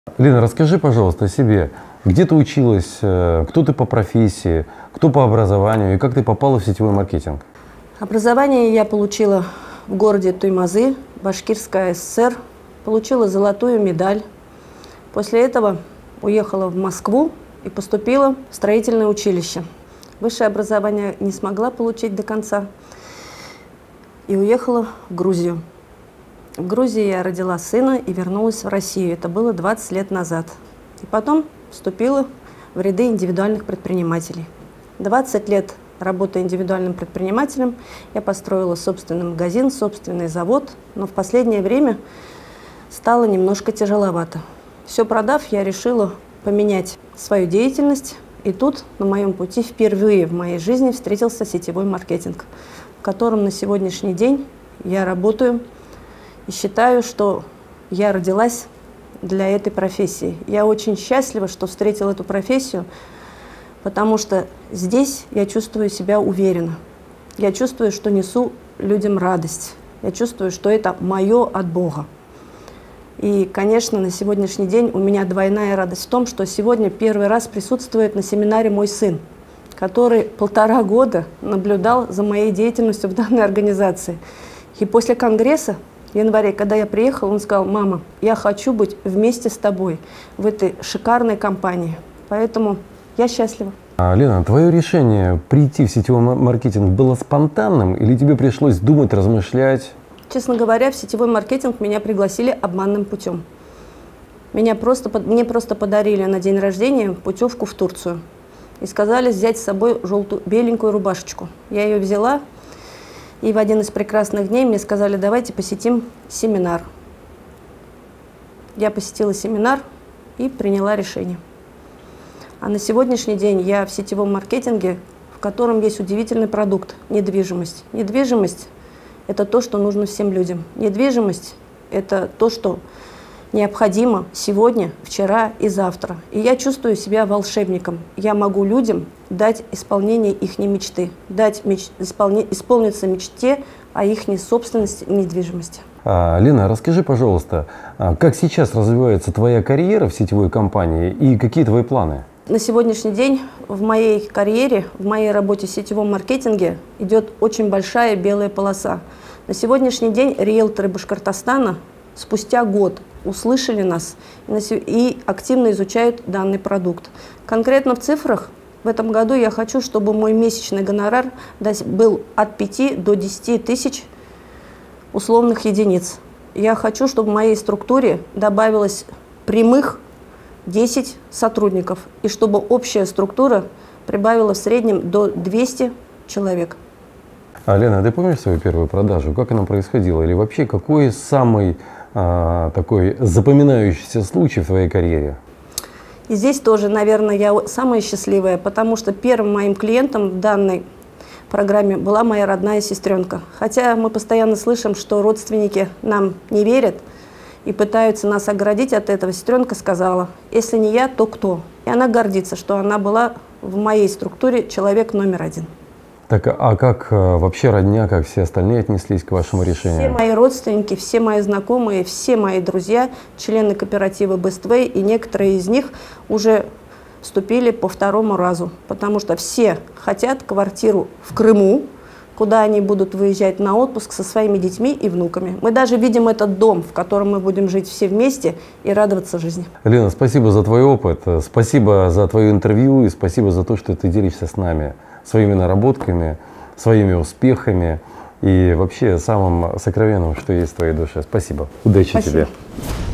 Лена, расскажи, пожалуйста, о себе. Где ты училась, кто ты по профессии, кто по образованию и как ты попала в сетевой маркетинг? Образование я получила в городе Туймазы, Башкирская ССР, получила золотую медаль. После этого уехала в Москву и поступила в строительное училище. Высшее образование не смогла получить до конца и уехала в Грузию. В Грузии я родила сына и вернулась в Россию. Это было 20 лет назад. И потом вступила в ряды индивидуальных предпринимателей. 20 лет работая индивидуальным предпринимателем, я построила собственный магазин, собственный завод, но в последнее время стало немножко тяжеловато. Все продав, я решила поменять свою деятельность, и тут на моем пути впервые в моей жизни встретился сетевой маркетинг, в котором на сегодняшний день я работаю и считаю, что я родилась для этой профессии. Я очень счастлива, что встретила эту профессию, потому что здесь я чувствую себя уверенно. Я чувствую, что несу людям радость. Я чувствую, что это мое от Бога. И, конечно, на сегодняшний день у меня двойная радость в том, что сегодня первый раз присутствует на семинаре мой сын, который 1,5 года наблюдал за моей деятельностью в данной организации. И после конгресса в январе, когда я приехала, он сказал: «Мама, я хочу быть вместе с тобой в этой шикарной компании». Поэтому я счастлива. Лена, твое решение прийти в сетевой маркетинг было спонтанным или тебе пришлось думать, размышлять? Честно говоря, в сетевой маркетинг меня пригласили обманным путем. Мне просто подарили на день рождения путевку в Турцию. И сказали взять с собой беленькую рубашечку. Я ее взяла. И в один из прекрасных дней мне сказали: давайте посетим семинар. Я посетила семинар и приняла решение. А на сегодняшний день я в сетевом маркетинге, в котором есть удивительный продукт – недвижимость. Недвижимость – это то, что нужно всем людям. Недвижимость – это то, что необходимо сегодня, вчера и завтра. И я чувствую себя волшебником. Я могу людям дать исполнение их мечты, дать исполниться мечте о их собственности и недвижимости. Лена, расскажи, пожалуйста, как сейчас развивается твоя карьера в сетевой компании и какие твои планы? На сегодняшний день в моей карьере, в моей работе в сетевом маркетинге идет очень большая белая полоса. На сегодняшний день риэлторы Башкортостана спустя год услышали нас и активно изучают данный продукт. Конкретно в цифрах в этом году я хочу, чтобы мой месячный гонорар был от 5 до 10 тысяч условных единиц. Я хочу, чтобы в моей структуре добавилось прямых 10 сотрудников, и чтобы общая структура прибавила в среднем до 200 человек. Лена, ты помнишь свою первую продажу? Как она происходила? Или вообще какой самый такой запоминающийся случай в твоей карьере? И здесь тоже, наверное, я самая счастливая, потому что первым моим клиентом в данной программе была моя родная сестренка. Хотя мы постоянно слышим, что родственники нам не верят и пытаются нас оградить от этого, сестренка сказала: если не я, то кто? И она гордится, что она была в моей структуре человек номер 1. Так, а как вообще родня, как все остальные отнеслись к вашему решению? Все мои родственники, все мои знакомые, все мои друзья, члены кооператива Best-Way, и некоторые из них уже вступили по 2-му разу, потому что все хотят квартиру в Крыму, куда они будут выезжать на отпуск со своими детьми и внуками. Мы даже видим этот дом, в котором мы будем жить все вместе и радоваться жизни. Лена, спасибо за твой опыт, спасибо за твое интервью и спасибо за то, что ты делишься с нами своими наработками, своими успехами и вообще самым сокровенным, что есть в твоей душе. Спасибо. Удачи тебе.